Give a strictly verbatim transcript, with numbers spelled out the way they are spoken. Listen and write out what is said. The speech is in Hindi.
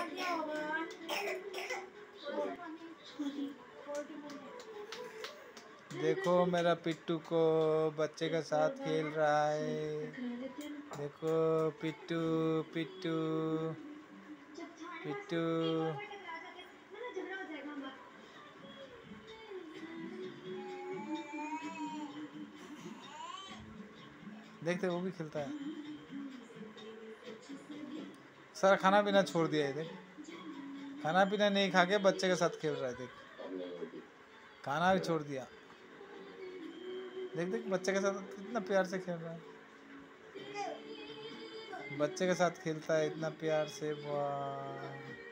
देखो मेरा पिट्टू को बच्चे के साथ खेल रहा है। देखो पिट्टू पिट्टू पिट्टू। देखते वो भी खेलता है। सारा खाना पीना छोड़ दिया है। देख खाना पीना नहीं खा के बच्चे के साथ खेल रहा है। देख खाना भी छोड़ दिया। देख देख बच्चे के साथ कितना प्यार से खेल रहा है। बच्चे के साथ खेलता है इतना प्यार से। वाह।